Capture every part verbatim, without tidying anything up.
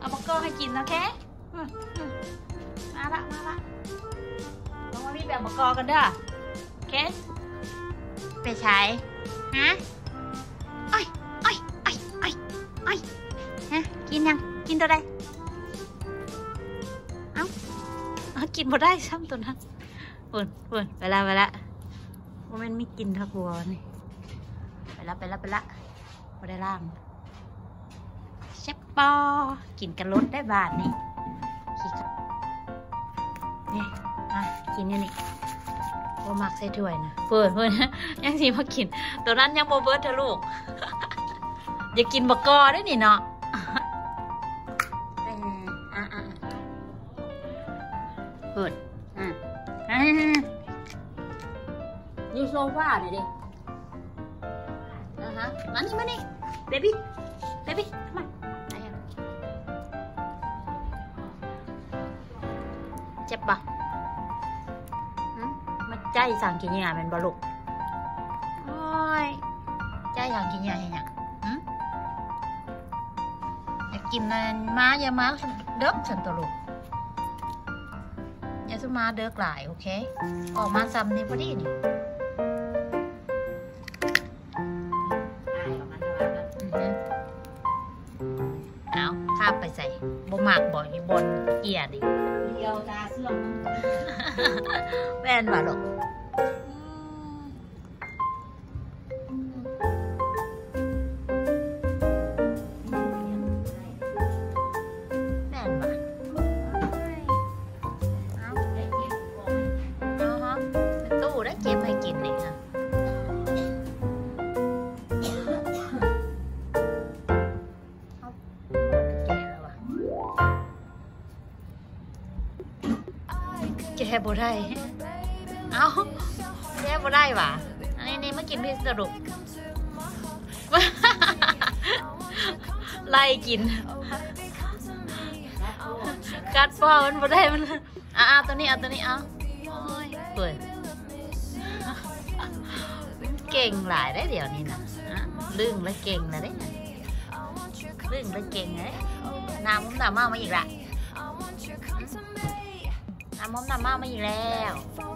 เอาบักกอให้กินนะแค่มาละมาละลงมามีแบบบักกอกันเด้อแค่ไปใช้ฮะอ้อยอ้อยอ้อยอ้อยอ้อยฮะกินยังกินตัวใดเอ้าเอากินบ่ได้ซ้ำตัวนั้นปุ่นปุ่นไปละไปละว่ามันไม่กินทักวัวนี่ไปละไปละไปละไม่ได้ล่างเชฟปอกินกันรสได้บาทนี่นี่อ่ะกินนี่นี่ว่ามักใส่ถ้วยนะเปิดเปิดยังสิมากินตัวนั้นยังโบเบิร์ตเธอลูกอย่ากินบะกอด้วยนี่เนาะอ่ะอ่ะเปิดอ่ะอ่ะยูโซฟาหน่อยดิอ่ะฮะมานี่มานี่เบบี้เบบี้มาเจ็บปะมันใจสั่งกินยาเป็นบลุกโอ้ยใจสั่งกินยาอย่างเงี้ยอยากกินมันม้ายาม้าเด็กฉันตัวลูกยาสุมาเด็กหลายโอเคออกมาซ้ำนี่พอดีนี่เอาข้าไปใส่บ่หมากบ่อยบนเกียร์ดิเดียวตาเสื่อมแว่นว่ะลูกแว่นว่ะเอาเอาฮะเป็นตู้ได้เก็บให้กินนี่ค่ะแค่บ่ได้เอ้าแค่บ่ได้ว่ะอันนี้นี่มากินพิซซ่าดุกไล่กินกัดป้อมันบ่ได้มันอ่ะเอาตัวนี้เอาตัวนี้เอาโอ้ยเปิดเก่งหลายได้เดี๋ยวนี้นะลึ่งและเก่งนะได้ลึ่งและเก่งเลยน้ำผมน้ำมามาอีกละน้ำมอมน้ำมามาอีกแล้ว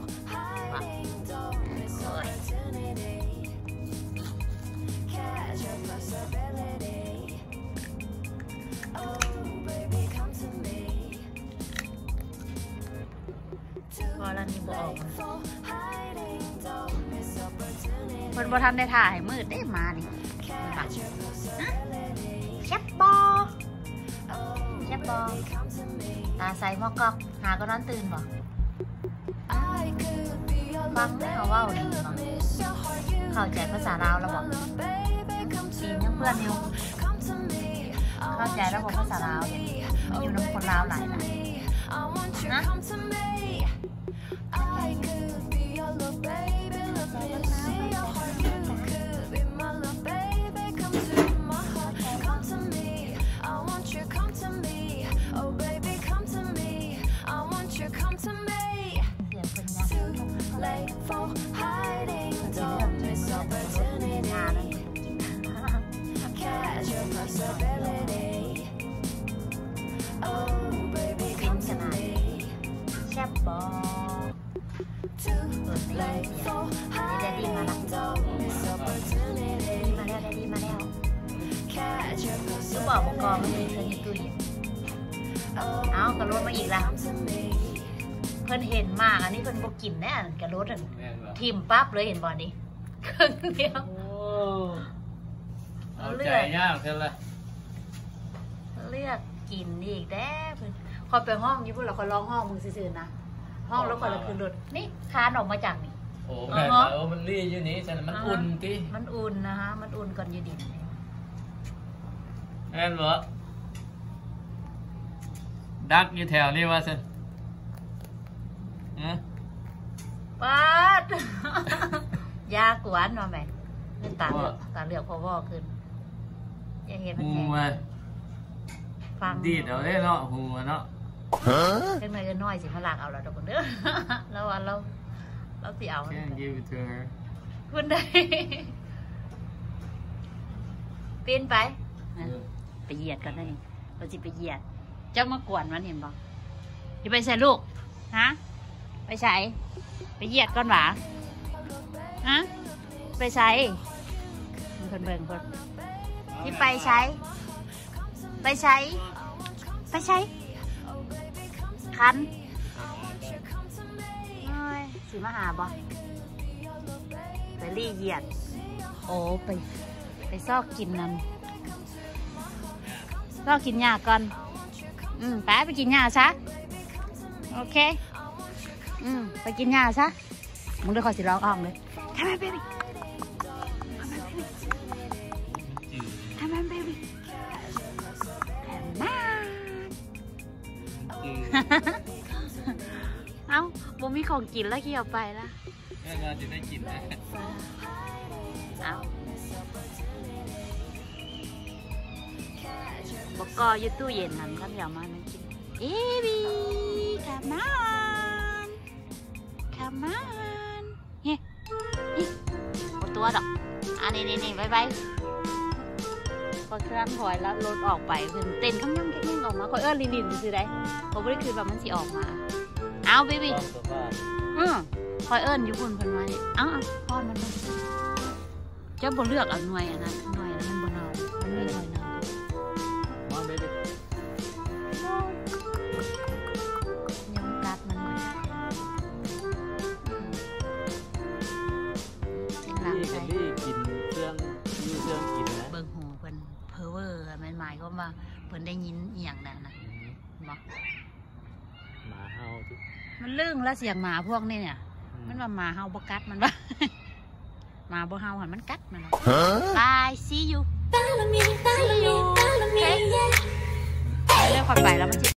พอแล้วนี่บอกคนบ่ทันได้ถ่ายมืดได้มานี่แคปบอแคปบอตาใส่หม้อกอกหาก็นอนตื่นบ่ฟังได้เขาว่าดีบ่เข้าใจภาษาลาวแล้วบอกจีนยังเพื่อนอยู่เข้าใจแล้วบอกภาษาลาวอยู่น้ำคนลาวหลายหลายนะแซ่บบอเปิดเพลงเดี๋ยวดีมาละมาแล้วดีมาแล้วรู้บอกบอกกองมันมีเธอในตู้เย็นเอากระโดดมาอีกละเพิ่นเห็นมากอันนี้เพิ่นบอกกินแน่กระโดดทิมปั๊บเลยเห็นบอลดิครึ่งเดียวเอาใจยากเท่าไรเลือกกินอีกแด้เพิ่นพอไปห้องยี่ปุ่นเราก็ร้องห้องมึงซื่อๆนะห้องแล้วก็เราคือรถนี่คานออกมาจากนี่โอ้แม่เออมันรีอยู่นี่ฉะนั้นมันอุ่นทีมันอุ่นนะฮะมันอุ่นก่อนยืดดินแอนเหรอดักอยู่แถวนี้ว่าสิป๊าดยากวนมาไหมนี่ตาเหลือกตาเหลือกพอวอขึ้นยังเห็นมันแห้งฟังดีเดี๋ยวได้เนาะหูเนาะเล็กน้อยก็น้อยสิมาลากเอาเราทุกคนเด้อแล้ววันเราเราสิเอาคุณได้ปีนไปไปเหยียดกันได้เราจะไปเหยียดเจ้ามากวนมันเห็นบอกจะไปใส่ลูกฮะไปใส่ไปเหยียดก่อนหวะฮะไปใส่เพิ่นเบิ่งเพิ่นที่ไปใช้ไปใช้ไปใช้คันสิมาหาบ่ไปรีเหยียดโอ้ไปไปซอกกินนั่นซอกกินหญ้าก่อนอืมไปไปกินหญ้าซะโอเคอืมไปกินหญ้าซะมึงได้ขอสิร้องอ้อมเลยทำไมเบบี้ทำไมเบบี้ทำไมเอ้าบ่มีของกินแล้วเกี่ยวไปละแม่งานจะได้กินนะเอ้าบอกกออยู่ตู้เย็นนั่นก็เดี๋ยวมามันกินเอบีคามานคามานเฮ้เฮ้หมดตัวดอกอันนี้นี่นี่บายบายพอเครื่องถอยแล้วรถออกไปเพิ่นเต้นข้างย่ำแค่นี้ออกมาคอยเอิ้นลินลินซื้อได้ผมไม่ได้คือแบบมันสิออกมาเอาเบบี้อืมคอยเอิญอยู่บนพันไว้อ้าวพอนมันเจ้าบนเลือกเอาหน่วยอันนั้นหน่วยอันนั้นบนเอามันมีหน่วยเนามาเบบี้ยังกัดมันหน่อยนี่กันที่กินเครื่องยูเครื่องกินนะเบิ่งหูเพิ่นเพอเวอร์มันหมายก็ว่าเพิ่นได้ยินเอียงนั่นนะบอกหมาเห่าทุกมันเรื่องแล้วเสียงหมาพวกนี้เนี่ยมันว่าหมาเห่าบกัดมันว่าหมาบ่เห่าหันมันกัดมันบายซียูซียูโอเคเรื่องความไปแล้วมัน